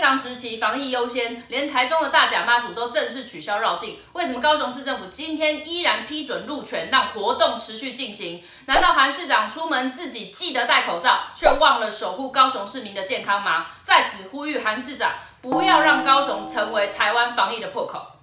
常时期防疫优先，连台中的大甲妈祖都正式取消绕境。为什么高雄市政府今天依然批准入权，让活动持续进行？难道韩市长出门自己记得戴口罩，却忘了守护高雄市民的健康吗？在此呼吁韩市长，不要让高雄成为台湾防疫的破口。